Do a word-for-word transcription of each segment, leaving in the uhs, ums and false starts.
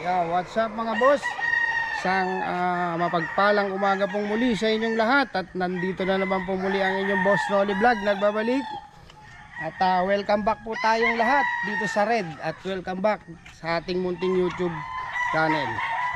Yeah, what's up mga boss? Isang uh, mapagpalang umaga pong muli sa inyong lahat. At nandito na naman po muli ang inyong Boss Noli Vlog nagbabalik. At uh, welcome back po tayong lahat dito sa Red. At welcome back sa ating munting YouTube channel.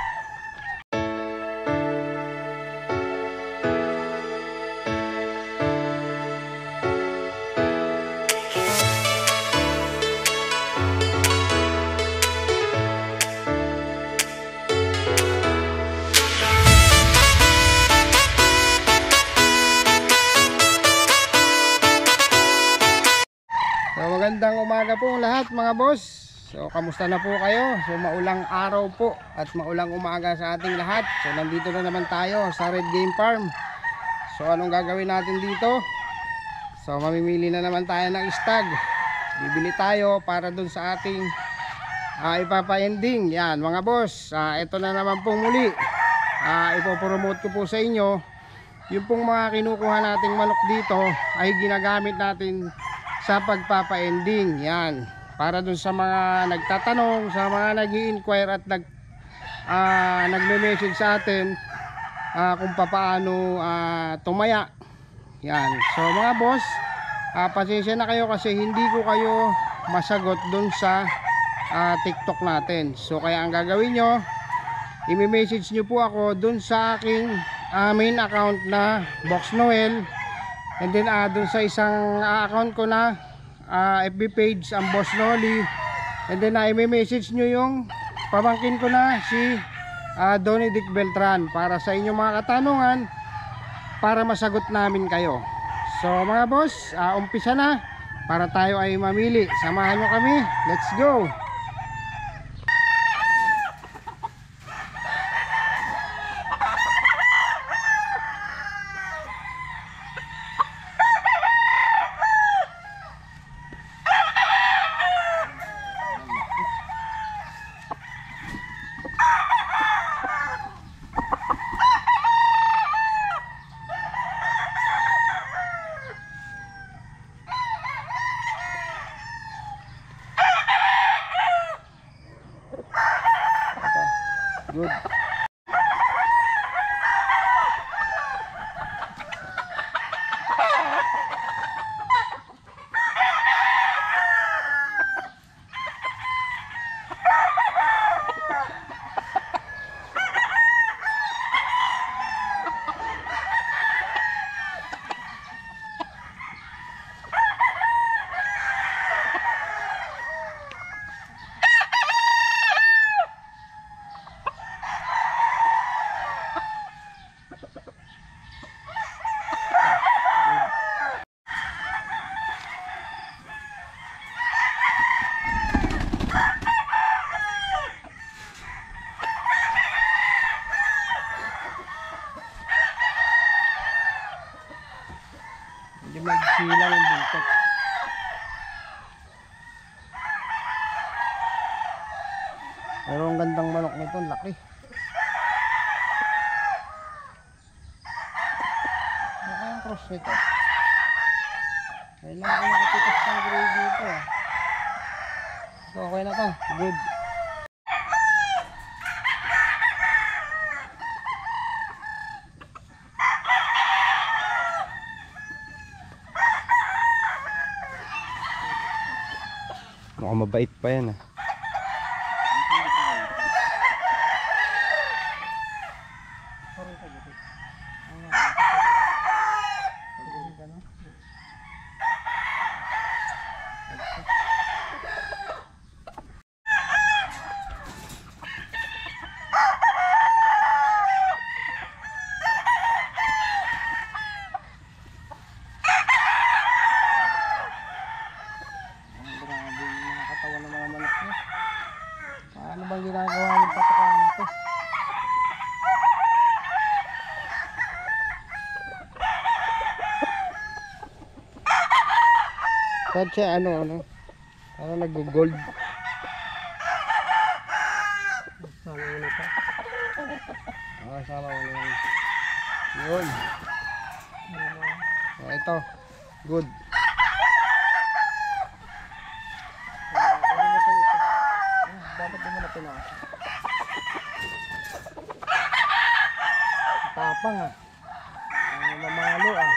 So magandang umaga po lahat mga boss. So kamusta na po kayo? So maulang araw po at maulang umaga sa ating lahat. So nandito na naman tayo sa Red Game Farm. So anong gagawin natin dito? So mamimili na naman tayo ng stag. Bibili tayo para dun sa ating uh, ipapa-ending. Yan mga boss, uh, ito na naman pong muli. uh, Ipopromote ko po sa inyo yung pong mga kinukuha nating manok dito ay ginagamit natin sa pagpapa-ending. Yan, para dun sa mga nagtatanong, sa mga nag-i-inquire at nag uh, nagme-message sa atin uh, kung paano uh, tumaya. Yan, so mga boss, uh, pasensya na kayo kasi hindi ko kayo masagot dun sa uh, TikTok natin. So kaya ang gagawin nyo, i-message nyo po ako dun sa aking uh, main account na Box Noel. And then uh, dun sa isang uh, account ko na uh, F B page, ang Boss Noli. And then uh, i-message nyo yung pamangkin ko na si uh, Donnie Dick Beltran para sa inyong mga katanungan, para masagot namin kayo. So mga boss, uh, umpisa na para tayo ay mamili. Samahan nyo kami, let's go. Good. Hindi magsilang yung buntot. Pero ang gandang manok nito, laki. Ano kayang cross nito? Kailangan ko makapitas ng grade dito. So okay na to, good. Mukhang mabait pa yan ah. Ano bang ginagawa ng patakaan nito? Kahit siya ano ano parang nag-gold. Sama mo na pa. Ah, sama mo na yun. Yun. Oh, ito. Good. Dapat din mo na pinaka. Tapang ah. Ang mamalo ah.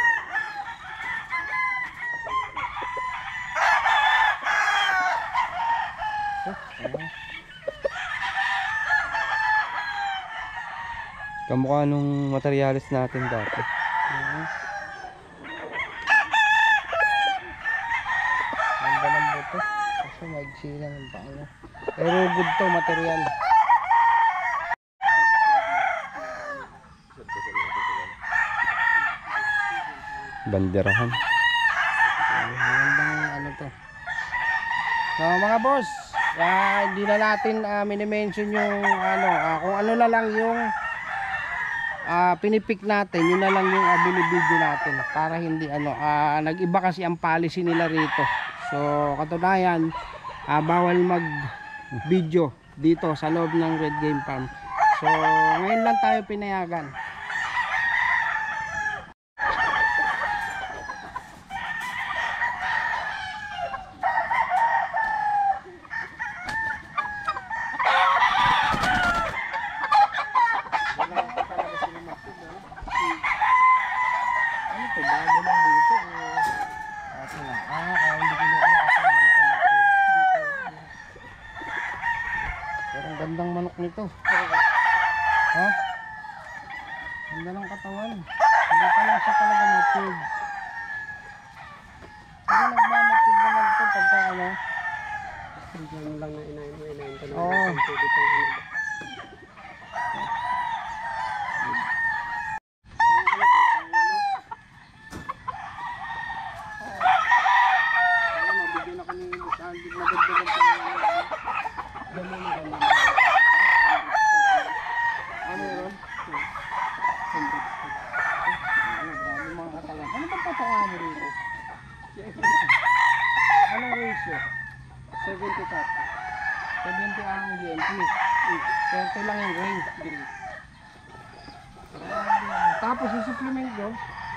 Kamukha nung materialis natin dati. Uh-huh. Ganda ng buto. Kasi maigsi lang ang paano. Pero good to material. Banderahan. Magandang ano to. So mga boss, uh, hindi na natin uh, minimension yung ano, uh, kung ano na lang yung uh, pinipik natin, yun na lang yung uh, binibideo natin para hindi ano, uh, nag-iba kasi ang policy nila rito. So katunayan, uh, bawal mag video dito sa loob ng Red Game Farm. So ngayon lang tayo pinayagan. Gandang manok nito. Ha? Ganda ng katawan. Hindi pa lang siya talaga matured. Pero nagmamatured naman ito pagka ano. Hindi lang na inayin mo, inayin ka na. Oo. Mabigyan ako ng nagagdagan pa gano'n na gano'n. Ano yun? Grabe mga katawan. Ano ba patangan mo rito? Anong ratio? seventy top. seventy ang G M P. thirty lang yung grain. Tapos yung supplement ko,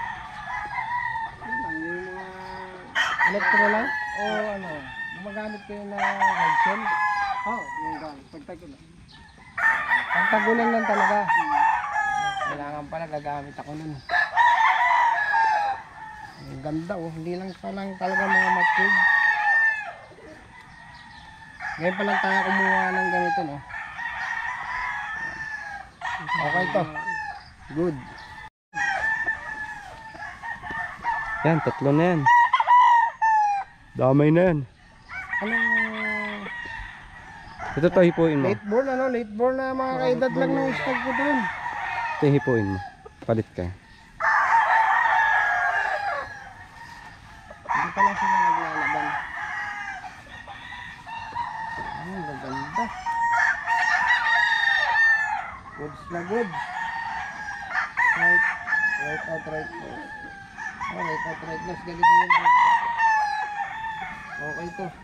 yung mga electro lang? O ano? Gumagamit kayo na headshell? Oo, yung gamit. Pagtagulan. Pagtagulan lang talaga. Kailangan pala gagamit ako nun. Ang ganda oh. Hindi lang pa lang talaga mga matured. Ngayon pa lang tayo kumuha ng ganito no. Okay to. Good. Yan, tatlo na yan. Damay na yan. Anong Ito to, hipuin mo. late born ano? Late born na mga kaedad lang ng stag ko dun. Ito hipuin mo. Palit ka. Hindi pa lang sila naglalaban. Ang gaganda. Goods na goods. Right, right out, right out. Oh, right out, right out. Ganito yung goods. Okay to.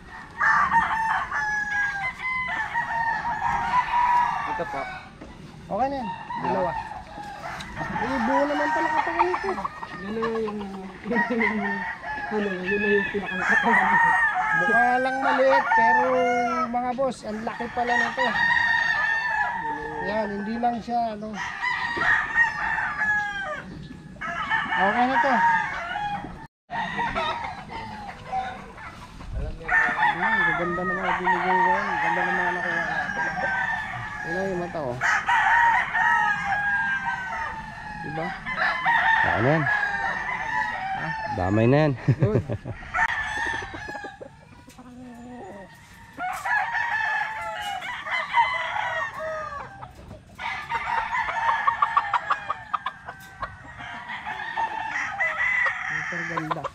Ito po. Okay na yan. Dalawa. Eh, buo naman pala katawan ito. Yun na yung... Ano, yun na yung pinakakatawan ito. Mukha lang maliit, pero mga boss, ang laki pala nito. Yan, hindi lang siya, ano. Okay na to. Ayan, gaganda naman ang binigay ko. Ganda naman ang nakuha natin. Yan yung mata oh. Diba? Saan yan? Ha? Damay na yan. Good. Super ganda.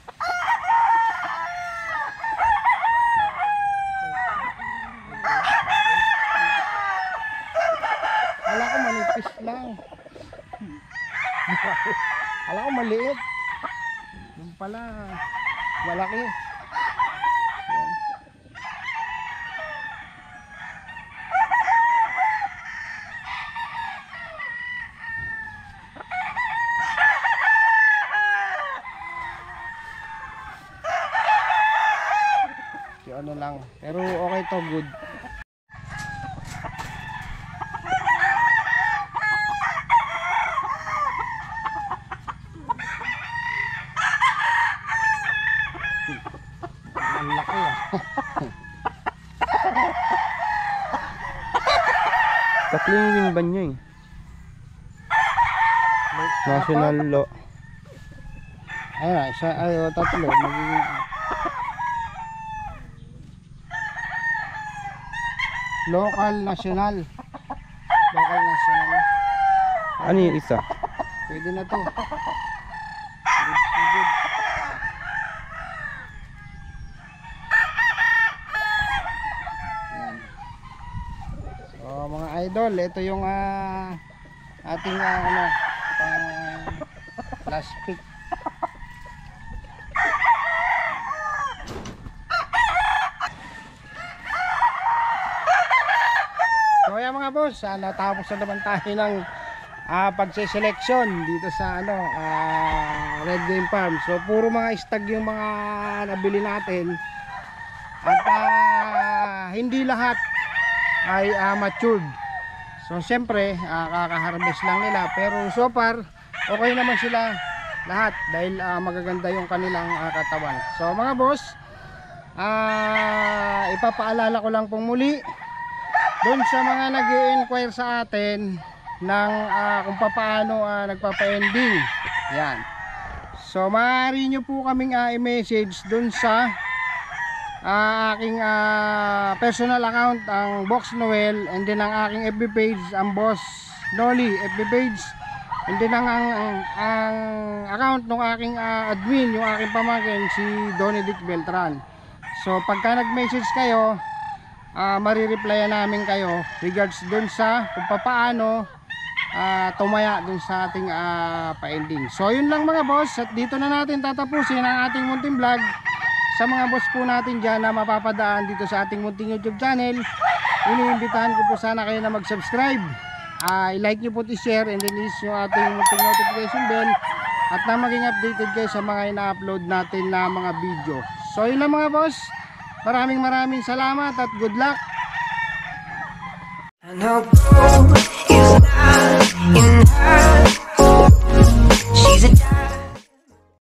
Wala ko manipis lang. Wala ko maliit. Yung pala malaki. Yan. Yung ano lang. Pero okay to, good. Tatlo yung wing ban nyo eh. National law. Ayun, isa, ay, o, tatlo. Magiging, local, national. Local, national. Ano yung isa? Pwede na to. Good, so good. Yan. So mga idol, ito yung ah, ating ah, ano, pang last pick. So ayan mga boss, ah, natapos na naman tayo ng ah, pagseselection dito sa ano, ah, Red Game Farm. So puro mga stag yung mga nabili natin. At ah, hindi lahat ay ah, matured. So siyempre, ah, kaka-harvest lang nila, pero so far okay naman sila lahat dahil ah, magaganda yung kanilang ah, katawan. So mga boss, ah, ipapaalala ko lang pong muli doon sa mga nag-i-inquire sa atin ng uh, kung paano uh, nagpapa-ending. Yan. So maaari nyo po kaming uh, i-message doon sa uh, aking uh, personal account, ang Box Noel, and then ang aking F B page, ang Boss Noli F B page, and then ang, ang, ang, ang account ng aking uh, admin, yung aking pamangkin, si Donnie Dick Beltran. So pagka nag-message kayo, Uh, marireplyan namin kayo regards dun sa kung paano uh, tumaya dun sa ating uh, pa-ending. So yun lang mga boss, at dito na natin tatapusin ang ating munting vlog. Sa mga boss po natin dyan na mapapadaan dito sa ating munting YouTube channel, iniimbitahan ko po sana kayo na mag-subscribe, uh, i-like nyo po, i-share, and then is yung ating munting notification bell, at na maging updated kayo sa mga ina-upload natin na mga video. So yun lang mga boss, maraming maraming salamat at good luck. I know gold is not enough.